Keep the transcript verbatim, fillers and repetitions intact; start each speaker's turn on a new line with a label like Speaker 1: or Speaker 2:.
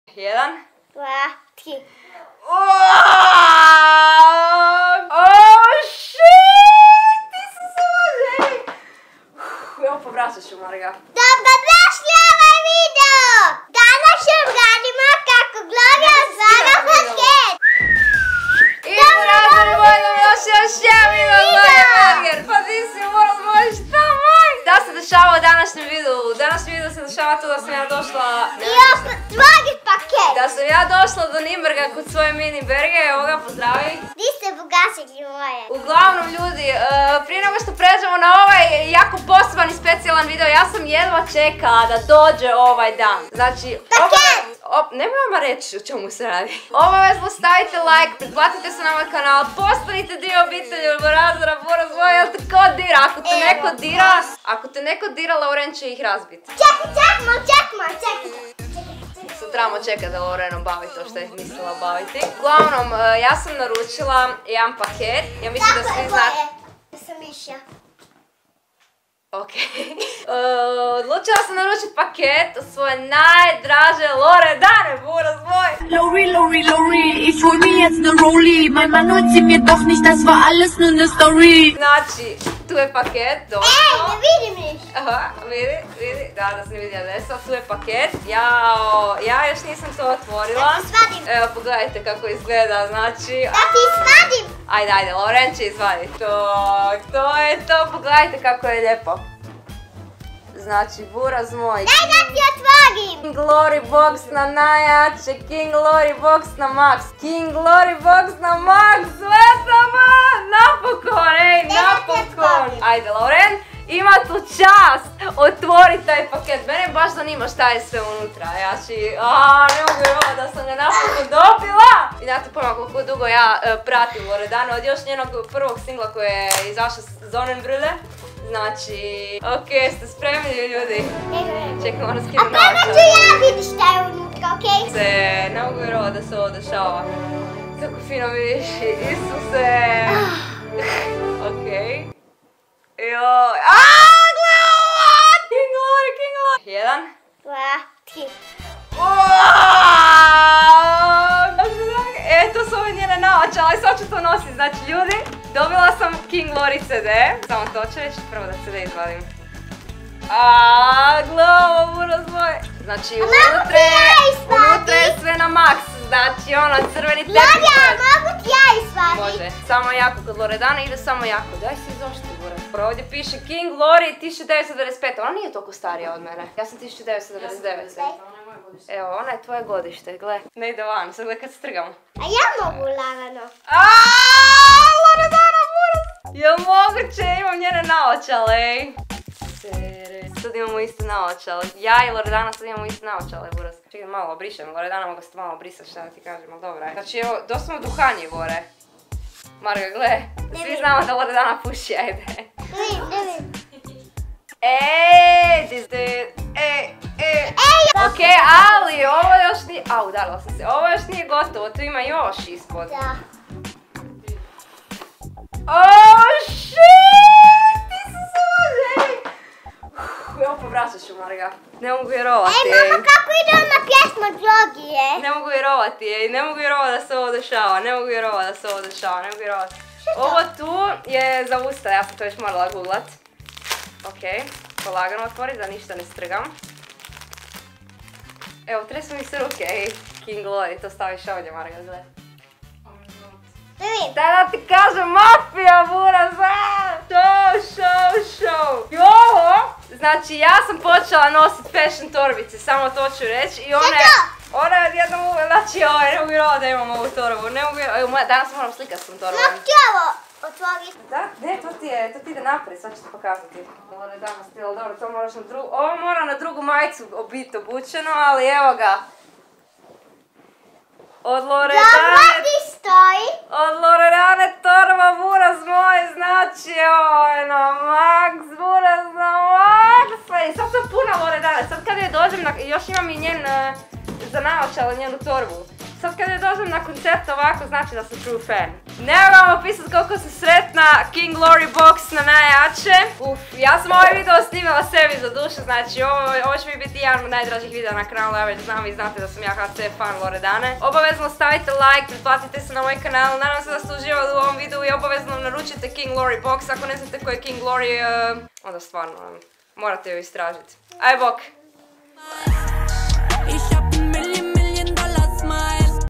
Speaker 1: Jedan.
Speaker 2: Dva, tri.
Speaker 1: Oh shit! Ti si se oženi! Evo povraćat ću, Marga.
Speaker 2: Dobrodošli u ovaj video! Danas ću radimo kako Gloria otvara paket!
Speaker 1: I porazili mojom još još jedan video Gloria Berger! Pa ti si moram možeš šta maj! Da se dešava u današnjem videu? U današnjem videu se dešava to da sam ja došla...
Speaker 2: I otvori paket!
Speaker 1: Da sam ja došla do Nimberga kod svoje mini berge, evo ga, pozdravi!
Speaker 2: Di ste bogatili moje?
Speaker 1: Uglavnom ljudi, prije nego što pređemo na ovaj jako poseban i specijalan video, ja sam jedva čekala da dođe ovaj dan. Znači,
Speaker 2: paket!
Speaker 1: Ne mogu vam reći o čemu se radi. Obavezno stavite like, pretplatite se na moj kanal, postanite dio obitelji Razora, Borazvoja, jel te ko dira? Ako te neko dira, ako te neko dira, Lauren će ih razbiti.
Speaker 2: Čekaj, čekaj, čekaj, čekaj.
Speaker 1: Sad trebamo čekati da Lauren obavi to što je mislila obaviti. Uglavnom, ja sam naručila jedan paket. Ja mislim da svi znate...
Speaker 2: Da sam mišja.
Speaker 1: Ok. Odlučila sam naručiti paket od svoje najdraže Loredane, Buraz moj.
Speaker 3: Lori, Lori, Lori, ich hol mir jetzt ne Rolli. Mein Mann holt sie mir doch nicht, das war alles nur ne Story.
Speaker 1: Znači, tu je paket, dobro.
Speaker 2: Ej, ne vidim niš.
Speaker 1: Aha, vidi, vidi, da, da sam vidjela desno, tu je paket. Jao, ja još nisam to otvorila.
Speaker 2: Da ti svadim.
Speaker 1: Evo, pogledajte kako izgleda, znači...
Speaker 2: Da ti svadim.
Speaker 1: Ajde, ajde, Lauren će izvaditi. To, to je to, pogledajte kako je lijepo. Znači, Buraz moj.
Speaker 2: Daj da ti otvorim.
Speaker 1: King Glory Box na najjače, King Glory Box na max. King Glory Box na max, sve sama, napokon, ej, napokon. Ajde, Lauren, ima tu čast, otvori taj paket. Mene baš zanima šta je sve unutra, znači, aaa, ne mogu vjerovati da sam ga napokon dobila. I znate pojma koliko dugo ja pratim Loredanu od još njenog prvog singla koji je izašao Sonnenbrille. Znači, okej, ste spremni ljudi? Čekaj, moram skinu naočale.
Speaker 2: A prvo ću ja vidi šta je unutra, okej?
Speaker 1: Se, ne mogu vjerovati da se ovo dešava. Kako fino vidiš, Isuse! Okej. Joj, aaaa, gle ovo! King Glory, King Glory! Jedan.
Speaker 2: Dva, tri.
Speaker 1: E, to su ove njene naočale, sad ću to nositi, znači ljudi, dobila sam King Glory ce de, samo to ću reći, prvo da ce de izvadim. Aaaa, gle ovo, Buraz moj. Znači, unutra je sve na maks, znači ono, crveni tepih.
Speaker 2: Gloria, mogu ti ja izvaditi?
Speaker 1: Može, samo jako, kod Loredana ide samo jako, daj si izošti, Buraz. Ovdje piše King Glory tisuću devetsto devedeset pete, ona nije toliko starija od mene, ja sam tisuću devetsto devedeset devete. Evo, ona je tvoje godište, gle. Ne ide van, sad gle kad strgamo.
Speaker 2: A ja mogu lagano.
Speaker 1: Aaaa, Loredana, Buraz! Jel moguće, imam njene naočale, ej. Sad imamo iste naočale. Ja i Loredana sad imamo iste naočale, Buraz. Čekaj, malo obrišem, Loredana mogu se malo obrisati, šta da ti kažem, ali dobra je. Znači, evo, doslovno duhan je gore. Marga, gle, svi znamo da Loredana puši, ajde.
Speaker 2: Ne vidim, ne vidim.
Speaker 1: Ej, dis dit, ej, ej. Okej, ali ovo još nije... A, udarila sam se. Ovo još nije gotovo, tu ima još ispod.
Speaker 2: Da.
Speaker 1: Oh shit! Ti si se oženi! Evo povraćat ću, Marga. Ne mogu vjerovati, ej.
Speaker 2: Ej, mama, kako ide ona pjesma Glogije?
Speaker 1: Ne mogu vjerovati, ej. Ne mogu vjerovati da se ovo dešava. Ne mogu vjerovati da se ovo dešava. Ne mogu vjerovati. Ovo tu je za usta, ja sam to već morala googlat. Okej, polagano otvori da ništa ne strgam. Evo, tresu mi se ruke, ej, King Glory, to staviš ovdje, Marga, gledaj.
Speaker 2: Ne vidim.
Speaker 1: Daj da ti kažem, mafija, Buraz, aaa! Show, show, show! I ovo, znači ja sam počela nositi fashion torbice, samo to ću reći, i ona je... Ona je odjednom uvijek, znači ovo, ne mogu vjerovati da imam ovu torbu, ne mogu vjerovati, evo, danas moram slikati s tom torbom.
Speaker 2: Mogu ti ovo otvoriti?
Speaker 1: Da, ne, to ti je, to ti ide naprijed, sad ću ti pokazati. Ovo je danas stil, dobro, to moraš na drugu, ovo mora na drugu majicu biti obučeno, ali evo ga. Od Loredane...
Speaker 2: Dobro ti stoji.
Speaker 1: Od Loredane torba, Buraz moj, znači ovo je na maks, Buraz na maks. I sad sam puna Loredane, sad kad je dođem, na, još imam i njen, za naočale njenu torbu. Sad kad je dođem na koncert ovako, znači da sam true fan. Nemoj vam opisati koliko sam sretna, King Glory Box na najjače. Uf, ja sam ovaj video snimila sebi za dušu, znači ovo, ovo će mi biti jedan od najdražih videa na kanalu, ja već znam, vi znate da sam ja H C fan Loredane. Obavezno stavite like, pretplatite se na moj kanal, nadam se da ste uživali u ovom videu i obavezno naručite King Glory Box, ako ne znate ko je King Glory, uh, onda stvarno morate ju istražiti. Aj bok!